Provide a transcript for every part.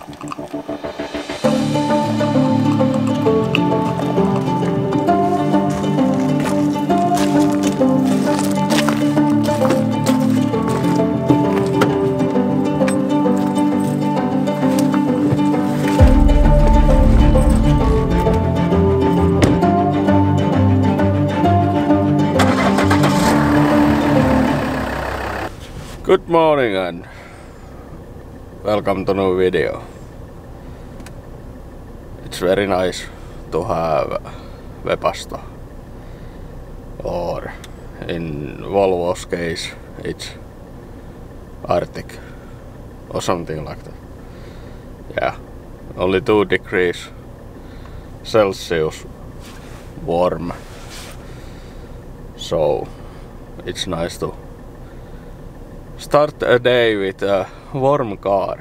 Good morning and welcome to new video. It's very nice to have Webasto, or in Volvo's case it's Arctic or something like that. Yeah, only 2 degrees Celsius warm, so it's nice to start a day with a warm car.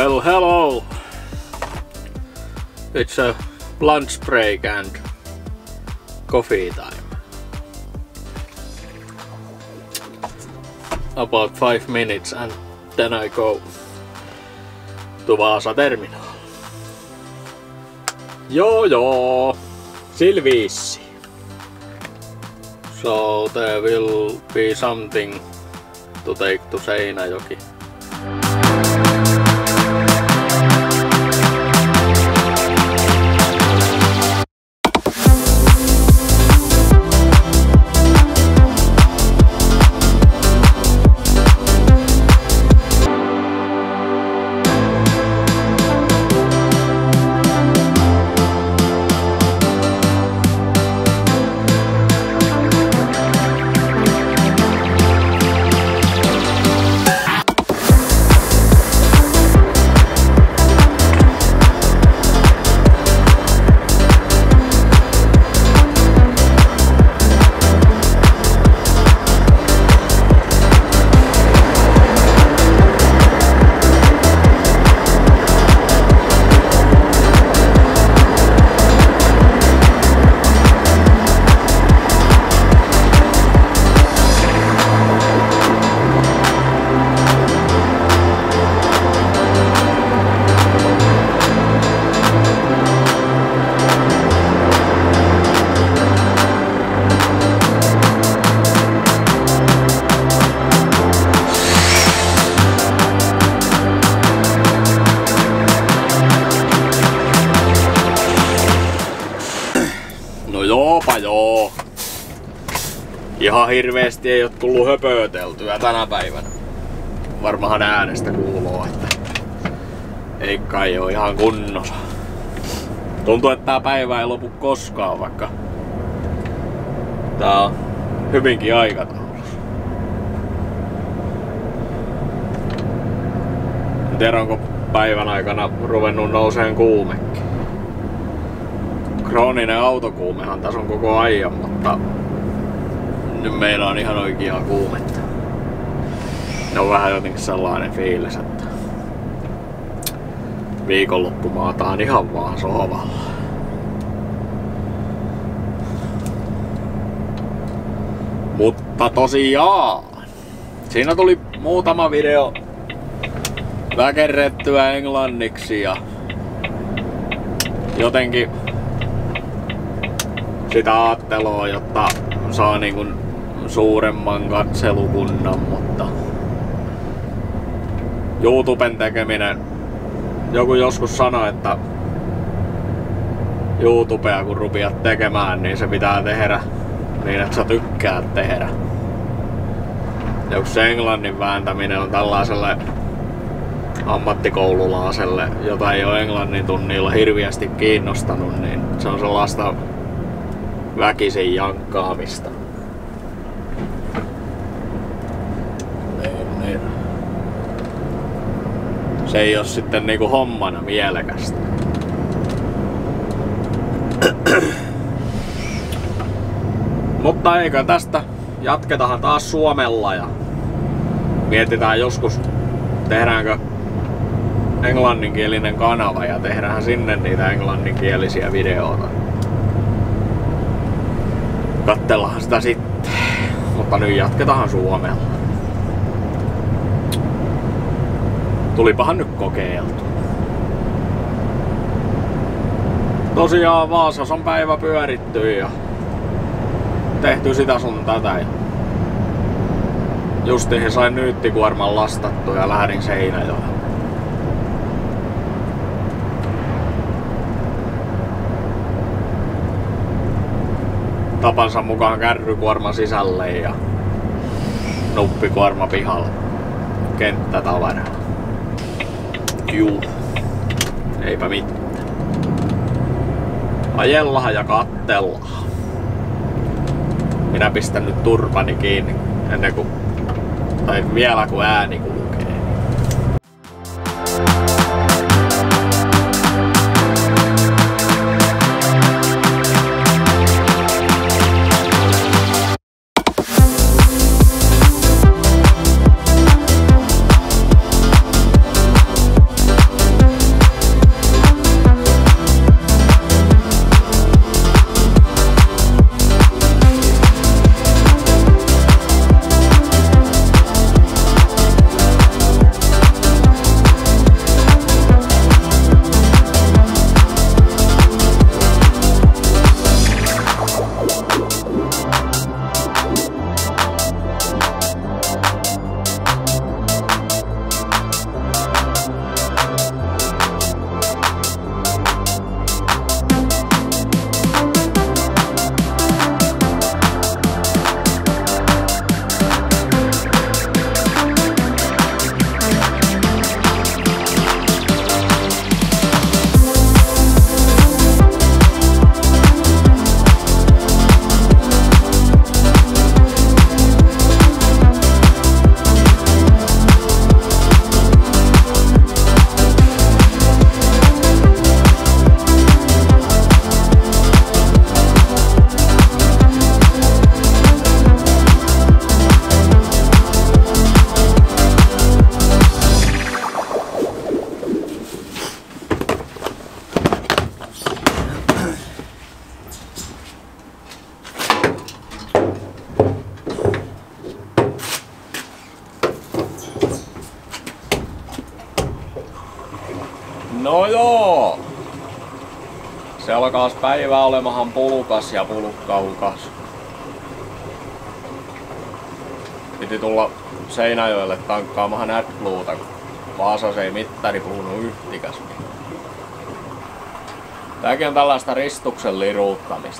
Well, hello. It's a lunch break and coffee time. About 5 minutes and then I go to Vaasa terminal. Joo, Silviissi. So there will be something to take to Seinäjoki. Joo. Ihan hirveesti ei oo tullut höpöteltyä tänä päivänä. Varmahan äänestä kuuluu, että ei kai oo ihan kunnossa. Tuntuu, että tää päivä ei lopu koskaan, vaikka tää on hyvinkin aikataulussa. En tiedä, onko päivän aikana ruvennut nouseen kuumekin. Krooninen autokuumehan tässä on koko ajan, mutta nyt meillä on ihan oikeaa kuumetta. Ne on vähän jotenkin sellainen fiilis, että viikonloppu maataan ihan vaan sohvalla. Mutta tosiaan, siinä tuli muutama video väkerrettyä englanniksi ja jotenkin sitä ajattelua, jotta saa niinku suuremman katselukunnan, mutta YouTuben tekeminen, joku joskus sanoi, että YouTubea kun rupeat tekemään, niin se pitää tehdä niin, että sä tykkäät tehdä. Ja kun se englannin vääntäminen on tällaiselle ammattikoululaiselle, jota ei ole englannin tunnilla hirviästi kiinnostanut, niin se on sellaista väkisin jankkaamista. Niin. Se ei oo sitten niinku hommana mielekästä. Mutta eikö tästä jatketahan taas suomella ja mietitään joskus tehdäänkö englanninkielinen kanava ja tehdään sinne niitä englanninkielisiä videoita. Kattellaan sitä sitten, mutta nyt jatketaan suomella. Tulipahan nyt kokeiltu. Tosiaan Vaasassa on päivä pyöritty ja tehty sitä sun tätä. Ja justiin sain nyyttikuorman lastattu ja lähdin Seinäjoelle. Tapansa mukaan kärrykuorma sisälle ja nuppikuorma pihalle. Kenttätavara. Juu. Eipä mitään. Ajellahan ja kattellahan. Minä pistän nyt turpani kiinni ennen kuin, tai vielä kun ääni kulkee. No joo! Se alkaas päivä olemahan pulukas ja pulukkaukas. Piti tulla Seinäjoelle tankkaamahan AdBlueta, kun Vaasassa ei mittari puhunut yhtikäs. Tääkin on tällaista ristuksen liruuttamista.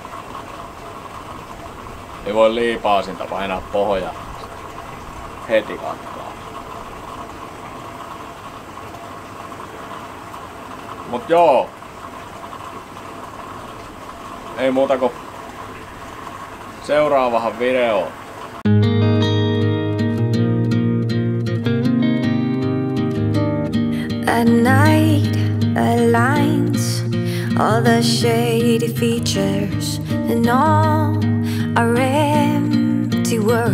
Ei voi liipaasinta painaa pohjaa. Heti katkaa. Mut joo. Ei muuta kuin seuraavahan videoon. At night aligns all the shady features and all our empty words.